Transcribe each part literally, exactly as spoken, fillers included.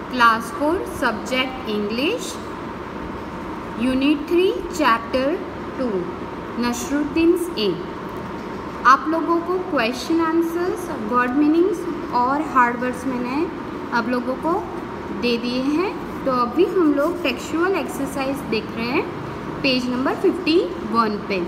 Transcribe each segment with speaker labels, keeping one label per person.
Speaker 1: Class four subject English, unit three chapter two, Nasruddin's aim. आप लोगों को क्वेश्चन आंसर्स, वर्ड मीनिंग्स और hard words मैंने आप लोगों को दे दिए हैं। तो अभी हम लोग टेक्सचुअल एक्सरसाइज देख रहे हैं पेज नंबर फिफ्टी वन पे।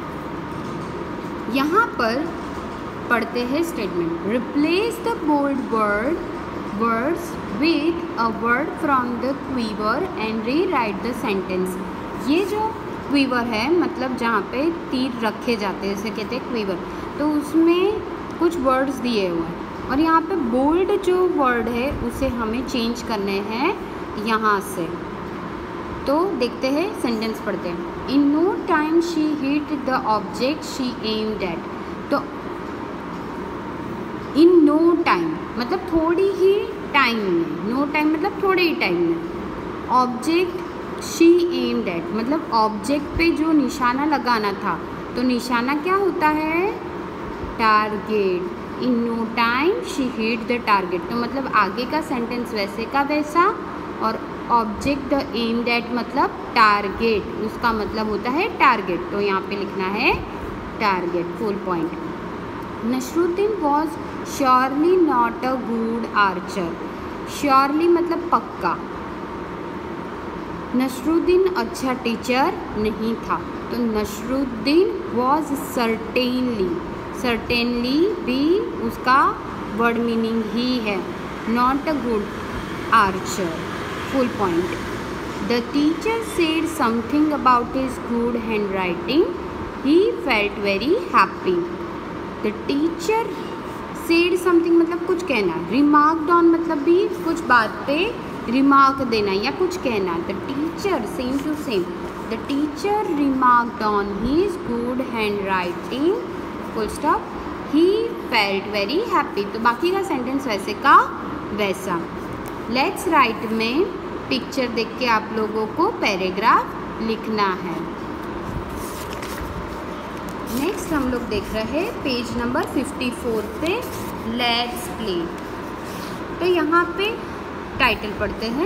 Speaker 1: यहाँ पर पढ़ते हैं statement, replace the bold word words with a word from the quiver and rewrite the sentence. ये जो क्वीवर है मतलब जहाँ पे तीर रखे जाते हैं, जैसे कहते हैं क्वीवर, तो उसमें कुछ वर्ड्स दिए हुए हैं और यहाँ पे बोल्ड जो वर्ड है उसे हमें चेंज करने हैं यहाँ से। तो देखते हैं, सेंटेंस पढ़ते हैं। In no time she hit the object she aimed at. तो इन नो टाइम मतलब थोड़ी ही टाइम में, नो टाइम मतलब थोड़े ही टाइम में। ऑब्जेक्ट शी एम्ड एट मतलब ऑब्जेक्ट पे जो निशाना लगाना था, तो निशाना क्या होता है? Target. In no time she hit the target, तो मतलब आगे का सेंटेंस वैसे का वैसा, और ऑब्जेक्ट द एम्ड एट मतलब टारगेट, उसका मतलब होता है टारगेट, तो यहाँ पे लिखना है target, full point. Nasruddin was surely not a good archer. Surely मतलब पक्का। नसरुद्दीन अच्छा टीचर नहीं था, तो नसरुद्दीन वॉज सर्टेनली, सर्टेनली भी उसका वर्ड मीनिंग ही है, not a good archer, full point. The teacher said something about his good handwriting, he felt very happy. The teacher said something मतलब कुछ कहना, रिमार्क्ड ऑन मतलब भी कुछ बात पे रिमार्क देना या कुछ कहना। The teacher, same to same, the teacher remarked on his good handwriting, full stop, he felt very happy. तो बाकी का सेंटेंस वैसे का वैसा। लेट्स राइट में पिक्चर देख के आप लोगों को पैराग्राफ लिखना है। नेक्स्ट हम लोग देख रहे हैं पेज नंबर फिफ्टी फोर पे, लेट्स प्ले। तो यहाँ पे टाइटल पढ़ते हैं,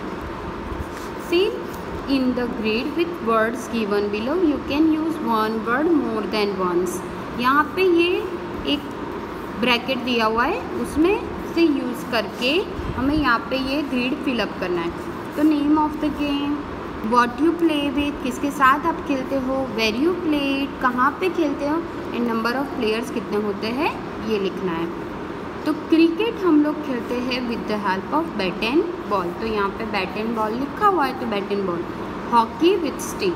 Speaker 1: fill in the grid with words given below, you can use one word more than once. यहाँ पे ये एक ब्रैकेट दिया हुआ है, उसमें से यूज़ करके हमें यहाँ पे ये ग्रिड फिलअप करना है। तो name of the game, what you play with, किसके साथ आप खेलते हो, वेर यू प्लेड, कहाँ पे खेलते हो, एंड नंबर ऑफ प्लेयर्स कितने होते हैं ये लिखना है। तो क्रिकेट हम लोग खेलते हैं with the help of bat and ball, तो यहाँ पे बैट एंड बॉल लिखा हुआ है, तो bat and ball. Hockey with stick,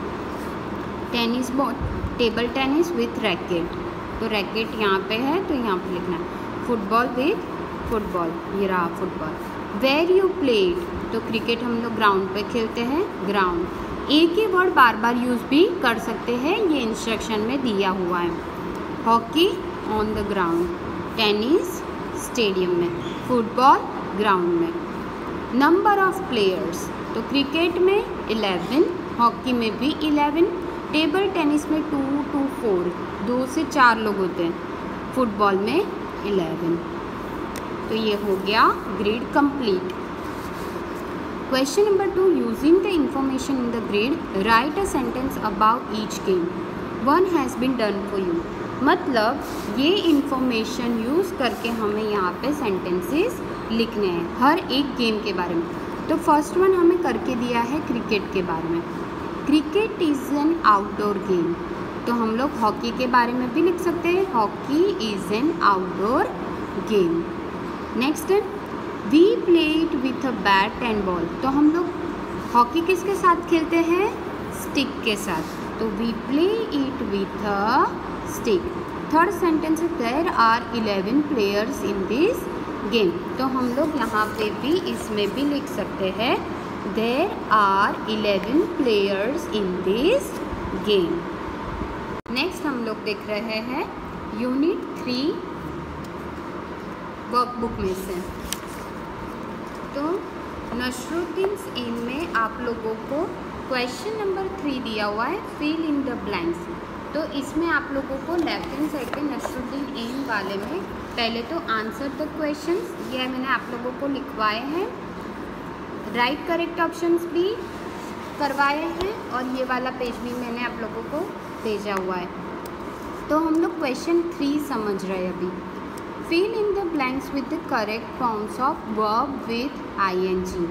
Speaker 1: tennis ball, table tennis with racket, तो रैकेट यहाँ पे है तो यहाँ पे लिखना है। फुटबॉल विथ फुटबॉल, ये रहा फुटबॉल। वेर यू प्लेड, तो क्रिकेट हम लोग ग्राउंड पे खेलते हैं, ग्राउंड। एक ही वर्ड बार बार यूज़ भी कर सकते हैं, ये इंस्ट्रक्शन में दिया हुआ है। Hockey on the ground, tennis stadium में, फुटबॉल ग्राउंड में। नंबर ऑफ प्लेयर्स, तो क्रिकेट में इलेवन, हॉकी में भी इलेवन, टेबल टेनिस में टू टू फोर, दो से चार लोग होते हैं, फुटबॉल में इलेवन। तो ये हो गया grid complete. Question number two, using the information in the grid write a sentence about each game, one has been done for you. मतलब ये इंफॉर्मेशन यूज़ करके हमें यहाँ पे सेंटेंसेस लिखने हैं हर एक गेम के बारे में। तो फर्स्ट वन हमें करके दिया है क्रिकेट के बारे में। Cricket is an outdoor game, तो हम लोग हॉकी के बारे में भी लिख सकते हैं, hockey is an outdoor game. Next, we played with a bat and ball, तो हम लोग हॉकी किसके साथ खेलते हैं? स्टिक के साथ, तो we play it with a stick. Third sentence है, there are eleven players in this game, तो हम लोग यहाँ पे भी इसमें भी लिख सकते हैं, there are eleven players in this game. Next हम लोग देख रहे हैं यूनिट थ्री वर्कबुक में से। तो नसरुद्दीन्स एम में आप लोगों को क्वेश्चन नंबर थ्री दिया हुआ है, फिल इन द ब्लैंक्स। तो इसमें आप लोगों को लेफ्ट हैंड साइड पे नसरुद्दीन एम वाले में पहले तो आंसर द क्वेश्चंस, ये मैंने आप लोगों को लिखवाए हैं, राइट करेक्ट ऑप्शंस भी करवाए हैं और ये वाला पेज भी मैंने आप लोगों को भेजा हुआ है। तो हम लोग क्वेश्चन थ्री समझ रहे हैं अभी। Fill in the blanks with the correct forms of verb with I N G.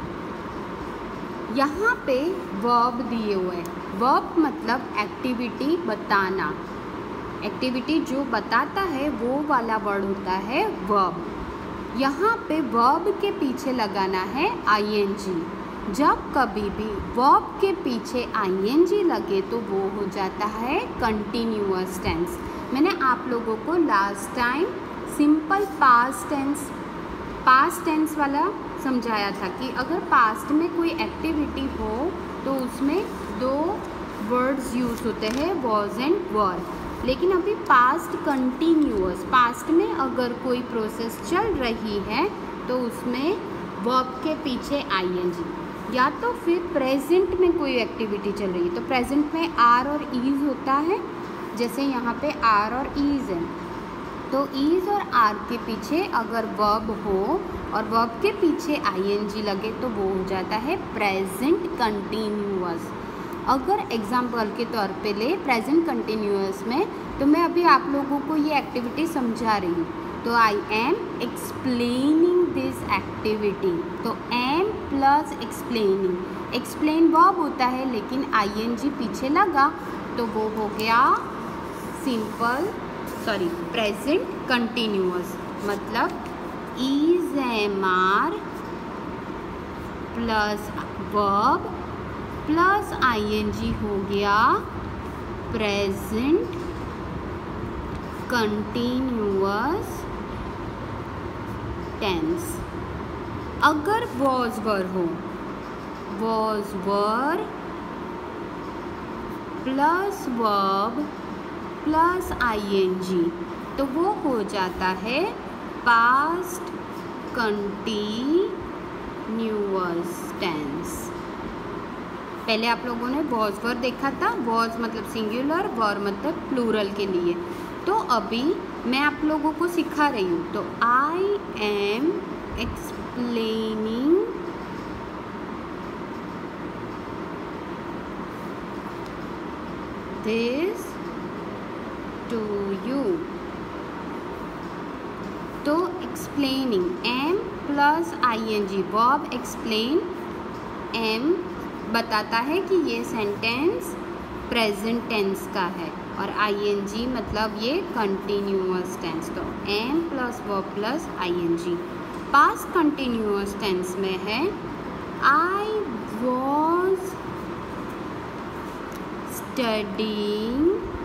Speaker 1: यहाँ पे वर्ब दिए हुए हैं। वर्ब मतलब एक्टिविटी बताना, एक्टिविटी जो बताता है वो वाला वर्ड होता है वर्ब। यहाँ पे वर्ब के पीछे लगाना है आई एन जी। जब कभी भी वर्ब के पीछे आई एन जी लगे तो वो हो जाता है कंटिन्यूअस टेंस। मैंने आप लोगों को last time simple past tense past tense वाला समझाया था कि अगर पास्ट में कोई एक्टिविटी हो तो उसमें दो वर्ड्स यूज़ होते हैं, वॉज एंड वर। लेकिन अभी पास्ट कंटिन्यूअस, पास्ट में अगर कोई प्रोसेस चल रही है तो उसमें वर्ब के पीछे आई एन जी। या तो फिर प्रेजेंट में कोई एक्टिविटी चल रही है तो प्रेजेंट में आर और ईज होता है, जैसे यहाँ पे आर और ईज है। तो ईज और आर के पीछे अगर वर्ब हो और वर्ब के पीछे आई एन जी लगे तो वो हो जाता है प्रेजेंट कंटिन्यूअस। अगर एग्जाम्पल के तौर पे ले प्रेजेंट कंटिन्यूअस में, तो मैं अभी आप लोगों को ये एक्टिविटी समझा रही हूँ, तो I am explaining this activity. तो am plus explaining, explain verb होता है लेकिन आई एन जी पीछे लगा तो वो हो गया सिंपल सॉरी प्रेजेंट कंटिन्यूअस। मतलब is am are plus verb plus I N G हो गया प्रेजेंट कंटिन्यूअस टेंस। अगर वॉज वर हो, was were plus verb plus I N G तो वो हो जाता है पास्ट कंटिन्यूअस टेंस। पहले आप लोगों ने वॉज वर देखा था, वॉज मतलब सिंगुलर, वर मतलब प्लूरल के लिए। तो अभी मैं आप लोगों को सिखा रही हूँ। तो I am explaining this to you. तो explaining am plus I N G, verb explain, am बताता है कि ये सेंटेंस प्रेजेंट टेंस का है और आई एन जी मतलब ये कंटिन्यूअस टेंस। तो am plus verb plus I N G. Past continuous tense में है आई वॉज स्टडीइंग।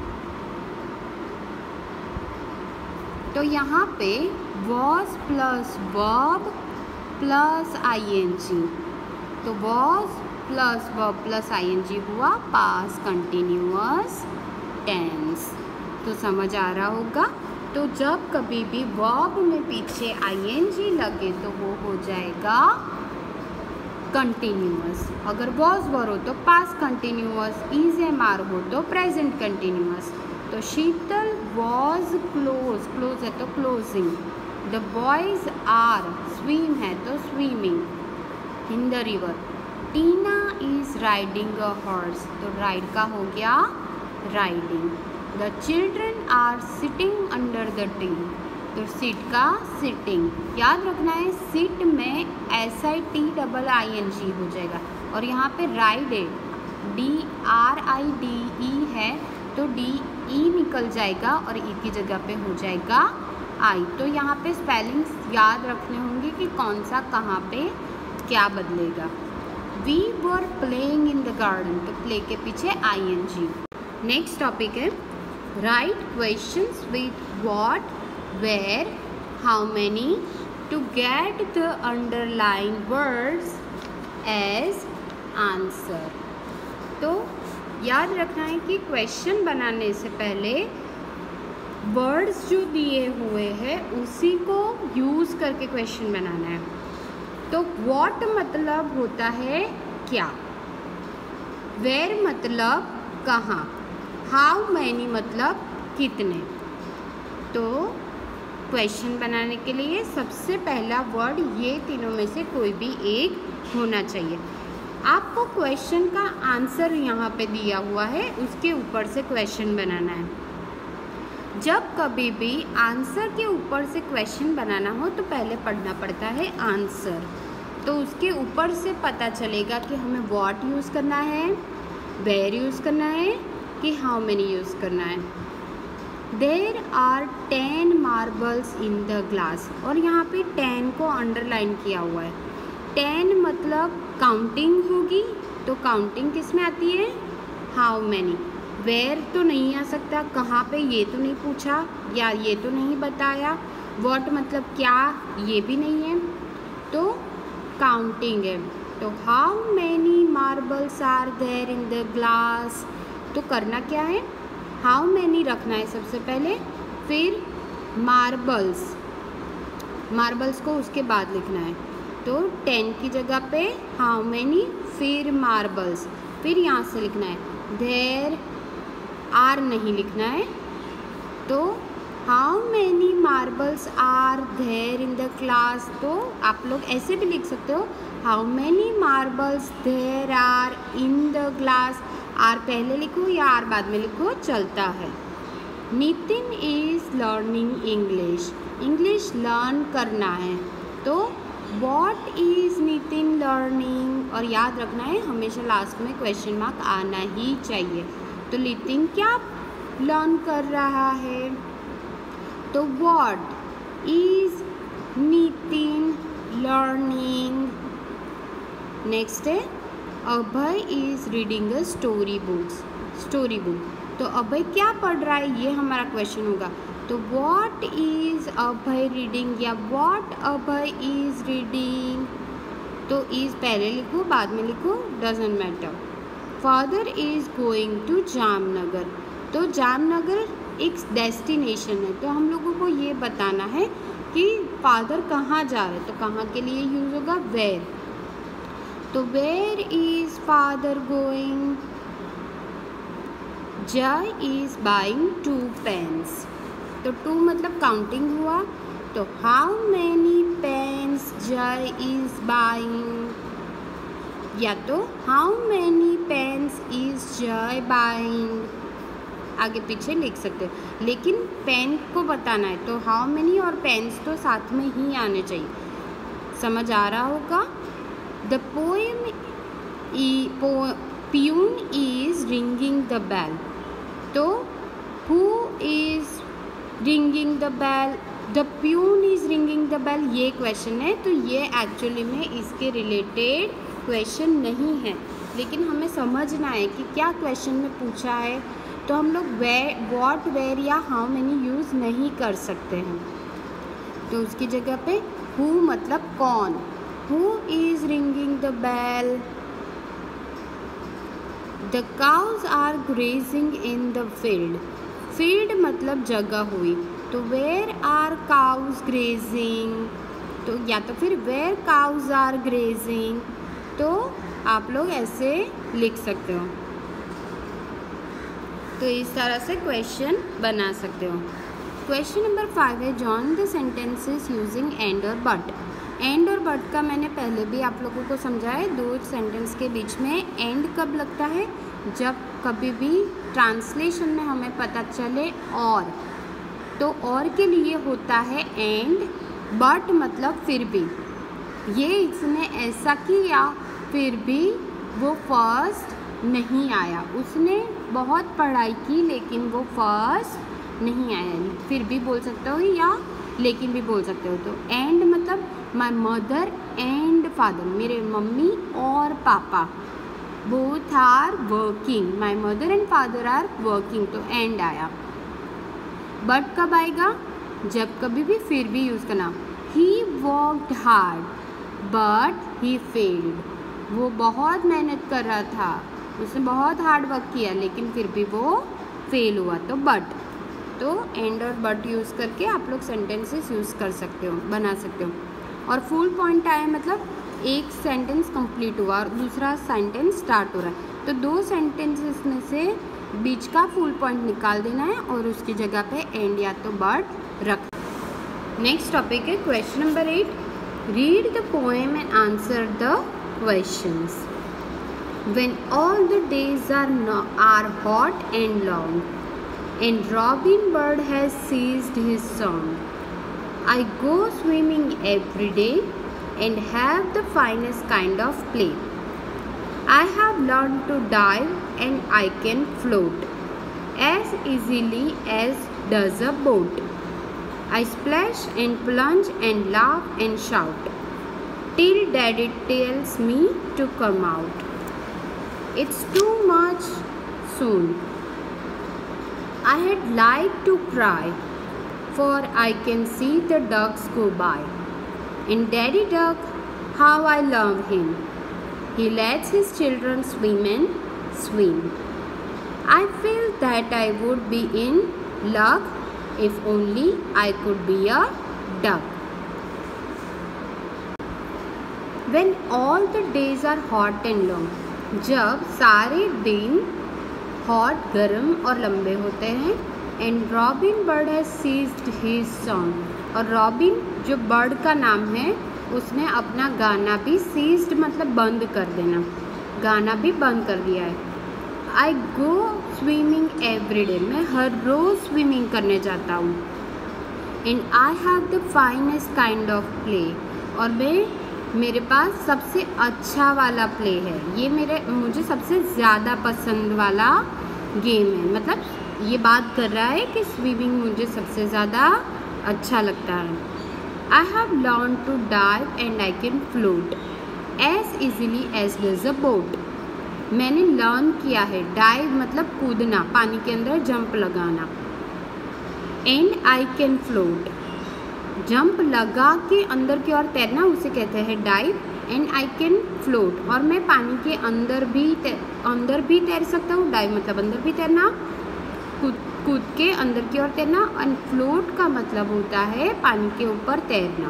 Speaker 1: तो यहाँ पे was plus verb plus I N G, तो was plus verb plus I N G हुआ पास्ट कंटिन्यूअस टेंस। तो समझ आ रहा होगा। तो जब कभी भी वर्ब में पीछे आई एन जी लगे तो वो हो जाएगा कंटिन्यूअस। अगर वॉज वर हो तो past continuous, is am are हो तो प्रेजेंट कंटिन्यूअस। तो शीतल वॉज क्लोज, क्लोज है तो closing. The boys are, swim है तो swimming in the river. Tina is riding a horse, तो राइड का हो गया riding. The children are sitting under the tree, तो सीट का सिटिंग। याद रखना है सीट में S I T double I N G हो जाएगा और यहाँ पे राइड है, D R I D E है तो डी ई निकल जाएगा और ई की जगह पे हो जाएगा आई। तो यहाँ पे स्पेलिंग्स याद रखने होंगे कि कौन सा कहाँ पे क्या बदलेगा। We were playing in the garden, तो प्ले के पीछे I N G. Next topic है write questions with what, where, how many to get the underline words as answer. तो याद रखना है कि क्वेश्चन बनाने से पहले वर्ड्स जो दिए हुए हैं उसी को यूज़ करके क्वेश्चन बनाना है। तो व्हाट मतलब होता है क्या, वेयर मतलब कहाँ, हाउ मैनी मतलब कितने। तो क्वेश्चन बनाने के लिए सबसे पहला वर्ड ये तीनों में से कोई भी एक होना चाहिए। आपको क्वेश्चन का आंसर यहाँ पे दिया हुआ है, उसके ऊपर से क्वेश्चन बनाना है। जब कभी भी आंसर के ऊपर से क्वेश्चन बनाना हो तो पहले पढ़ना पड़ता है आंसर, तो उसके ऊपर से पता चलेगा कि हमें व्हाट यूज़ करना है, वेयर यूज़ करना है कि हाउ मेनी यूज़ करना है। There are ten marbles in the glass, और यहाँ पे टेन को अंडरलाइन किया हुआ है। टेन मतलब काउंटिंग होगी, तो काउंटिंग किस में आती है, हाउ मैनी। वेयर तो नहीं आ सकता, कहाँ पे ये तो नहीं पूछा या ये तो नहीं बताया। व्हाट मतलब क्या, ये भी नहीं है, तो काउंटिंग है। तो how many marbles are there in the glass, तो करना क्या है, हाउ मैनी रखना है सबसे पहले, फिर मार्बल्स, मार्बल्स को उसके बाद लिखना है। तो टेन की जगह पे हाउ मैनी, फिर मार्बल्स, फिर यहाँ से लिखना है देयर आर नहीं लिखना है, तो how many marbles are there in the class. तो आप लोग ऐसे भी लिख सकते हो, how many marbles there are in the glass. Are पहले लिखो या आर बाद में लिखो, चलता है। Nitin is learning English, English learn करना है, तो व्हाट इज नितिन लर्निंग, और याद रखना है हमेशा लास्ट में क्वेश्चन मार्क आना ही चाहिए। तो नितिन क्या लर्न कर रहा है, तो what is Nitin learning. Next है Abhay is reading a story books, story book, तो अभय क्या पढ़ रहा है, ये हमारा क्वेश्चन होगा। तो व्हाट इज अभय रीडिंग या व्हाट अभय इज रीडिंग, तो इज पहले लिखो बाद में लिखो, doesn't matter. Father is going to Jamnagar, तो जामनगर एक डेस्टिनेशन है, तो हम लोगों को ये बताना है कि फादर कहाँ जा रहे हैं, तो कहाँ के लिए यूज़ होगा, वेयर। तो where is father going. Jay is buying two pens, तो टू मतलब काउंटिंग हुआ, तो how many pens Jay is buying, या तो how many pens is Jay buying, आगे पीछे लिख सकते हो, लेकिन पेन को बताना है तो हाउ मैनी और पेन्स तो साथ में ही आने चाहिए। समझ आ रहा होगा। The poem peon is ringing the bell, तो who is ringing the bell, the peon is ringing the bell, ये क्वेश्चन है, तो ये एक्चुअली में इसके रिलेटेड क्वेश्चन नहीं है, लेकिन हमें समझना है कि क्या क्वेश्चन में पूछा है, तो हम लोग वे व्हाट वेयर या हाउ मैनी यूज़ नहीं कर सकते हैं। तो उसकी जगह पे हु मतलब कौन, who is ringing the bell. The cows are grazing in the field, field मतलब जगह हुई, तो वेयर आर काउज ग्रेजिंग, तो या तो फिर वेयर काउज आर ग्रेजिंग, तो आप लोग ऐसे लिख सकते हो। तो इस तरह से क्वेश्चन बना सकते हो। क्वेश्चन नंबर फाइव है join the sentences using and और बट। एंड और बट का मैंने पहले भी आप लोगों को समझाया है, दो सेंटेंस के बीच में एंड कब लगता है, जब कभी भी ट्रांसलेशन में हमें पता चले और, तो और के लिए होता है एंड, बट मतलब फिर भी, ये इसने ऐसा किया फिर भी वो फर्स्ट नहीं आया, उसने बहुत पढ़ाई की लेकिन वो फर्स्ट नहीं आया, फिर भी बोल सकते हो या लेकिन भी बोल सकते हो। तो एंड मतलब माई मदर एंड फादर, मेरे मम्मी और पापा both are working, my mother and father are working, तो एंड आया। बट कब आएगा, जब कभी भी फिर भी यूज़ करना। He worked hard but he failed, वो बहुत मेहनत कर रहा था, उसने बहुत हार्ड वर्क किया लेकिन फिर भी वो फेल हुआ, तो बट। तो एंड और बट यूज़ करके आप लोग सेंटेंसेस यूज़ कर सकते हो, बना सकते हो। और फुल पॉइंट आया मतलब एक सेंटेंस कंप्लीट हुआ और दूसरा सेंटेंस स्टार्ट हो रहा है, तो दो सेंटेंसेस में से बीच का फुल पॉइंट निकाल देना है और उसकी जगह पे एंड या तो बट रख। नेक्स्ट टॉपिक है question number eight. Read the poem and answer the questions. When all the days are no, are hot and long, and robin bird has ceased his song, I go swimming every day and have the finest kind of play. I have learned to dive and I can float as easily as does a boat. I splash and plunge and laugh and shout till daddy tells me to come out. It's too much soon. I had liked to cry, for I can see the ducks go by. And Daddy Duck, how I love him. He lets his children swim and swim. I feel that I would be in luck if only I could be a duck. When all the days are hot and long, जब सारे दिन hot गर्म और लंबे होते हैं. And robin bird has ceased his song, और robin जो बर्ड का नाम है उसने अपना गाना भी सीज्ड मतलब बंद कर देना, गाना भी बंद कर दिया है. I go swimming every day, मैं हर रोज़ स्विमिंग करने जाता हूँ. And I have the finest kind of play, और मैं मेरे पास सबसे अच्छा वाला प्ले है. ये मेरे मुझे सबसे ज़्यादा पसंद वाला गेम है. मतलब ये बात कर रहा है कि स्विमिंग मुझे सबसे ज़्यादा अच्छा लगता है. I have learn to dive and I can float as easily as does a boat. मैंने लर्न किया है, डाइव मतलब कूदना, पानी के अंदर जंप लगाना. And I can float, jump लगा के अंदर की ओर तैरना, उसे कहते हैं dive. And I can float, और मैं पानी के अंदर भी अंदर भी तैर सकता हूँ. डाइव मतलब अंदर भी तैरना, कूद कूद के अंदर की ओर तैरना. एंड फ्लोट का मतलब होता है पानी के ऊपर तैरना.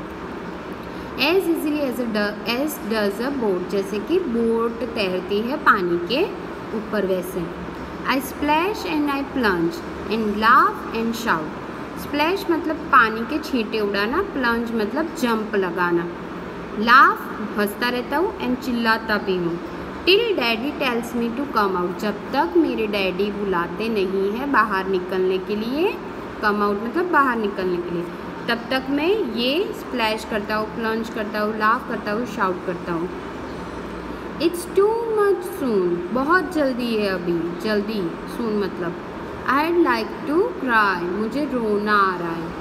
Speaker 1: As easily as as does a boat, जैसे कि बोट तैरती है पानी के ऊपर वैसे. I splash and I plunge and laugh and shout. Splash मतलब पानी के छींटे उड़ाना, प्लंज मतलब जंप लगाना. लाफ हंसता रहता हूँ, एंड चिल्लाता भी हूँ. Till daddy tells me to come out, जब तक मेरे डैडी बुलाते नहीं हैं बाहर निकलने के लिए. कम आउट मतलब बाहर निकलने के लिए. तब तक मैं ये स्प्लैश करता हूँ, प्लंज करता हूँ, लाफ करता हूँ, शाउट करता हूँ. इट्स टू मच सून, बहुत जल्दी है अभी, जल्दी. सून मतलब आई लाइक टू क्राई, मुझे रोना आ रहा है.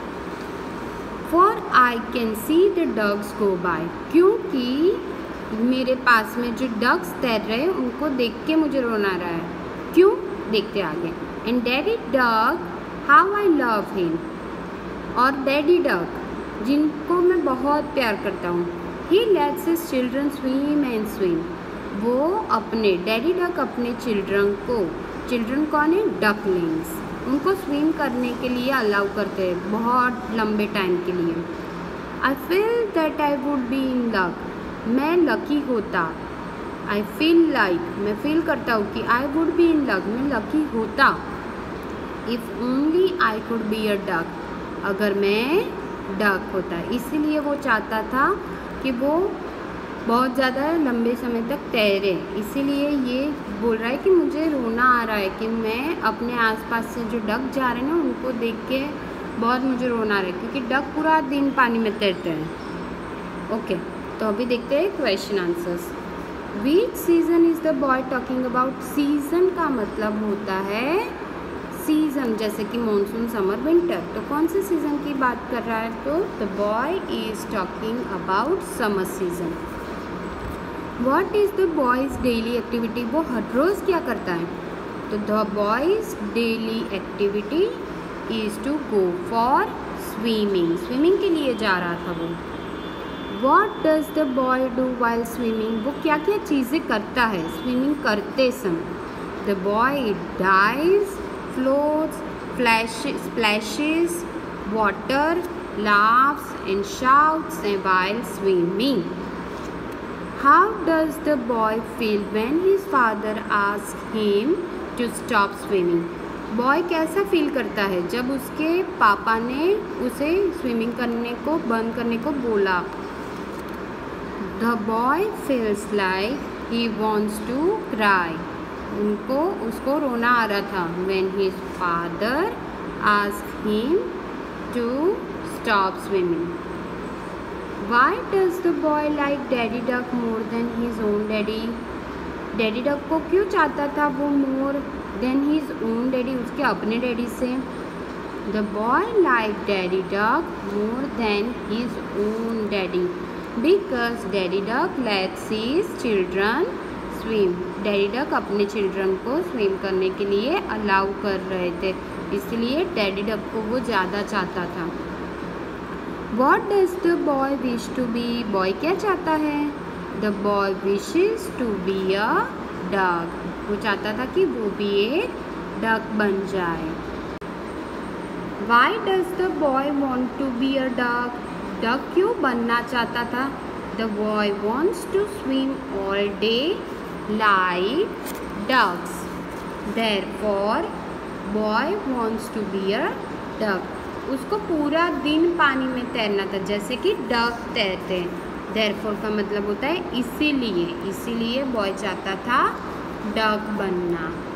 Speaker 1: For I can see the ducks go by, क्योंकि मेरे पास में जो डग्स तैर रहे हैं उनको देख के मुझे रोना आ रहा है. क्यों, देखते आगे. And daddy duck, how I love him, और डैडी डग जिनको मैं बहुत प्यार करता हूँ. He lets his children swim and swim, वो अपने डैडी डग अपने चिल्ड्रन को, चिल्ड्रन कौन है, डकलिंग्स, उनको स्विम करने के लिए अलाउ करते हैं बहुत लंबे टाइम के लिए. I feel that I would be in luck, मैं लकी होता. आई फील लाइक, मैं फील करता हूँ कि I would be in luck, मैं लकी होता. If only I could be a duck, अगर मैं डक होता. इसीलिए वो चाहता था कि वो बहुत ज़्यादा लंबे समय तक तैरे. इसीलिए ये बोल रहा है कि मुझे रोना आ रहा है कि मैं अपने आसपास से जो डक जा रहे हैं ना उनको देख के बहुत मुझे रोना आ रहा है, क्योंकि डक पूरा दिन पानी में तैरते हैं. ओके, तो अभी देखते हैं question answers. Which season is the boy talking about. Season का मतलब होता है सीज़न, जैसे कि मानसून, समर, विंटर. तो कौन से सीज़न की बात कर रहा है, तो the boy is talking about summer season. What is the boy's daily activity, वो हर रोज़ क्या करता है, तो the boy's daily activity is to go for swimming, swimming के लिए जा रहा था वो. What does the boy do while swimming, वो क्या क्या चीज़ें करता है स्विमिंग करते समय. The boy dives, floats, flashes, splashes water, laughs and shouts while swimming. How does the boy feel when his father asks him to stop swimming? Boy कैसा feel करता है जब उसके पापा ने उसे स्विमिंग करने को बंद करने को बोला? The boy feels like he wants to cry. उनको उसको रोना आ रहा था। When his father asked him to stop swimming. Why does the boy like daddy duck more than his own daddy? Daddy duck को क्यों चाहता था वो more than his own daddy, उसके अपने डैडी से? The boy like daddy duck more than his own daddy because daddy duck lets his children swim. Daddy duck अपने children को स्विम करने के लिए अलाउ कर रहे थे, इसलिए डैडी डक को वो ज़्यादा चाहता था। What does the boy wish to be? Boy क्या चाहता है? The boy wishes to be a duck. वो चाहता था कि वो भी एक डक बन जाए। Why does the boy want to be a duck? Duck क्यों बनना चाहता था? The boy wants to swim all day like ducks. Therefore, boy wants to be a duck. उसको पूरा दिन पानी में तैरना था जैसे कि डक तैरते हैं। देयरफॉर का मतलब होता है इसीलिए, इसीलिए बॉय चाहता था डक बनना।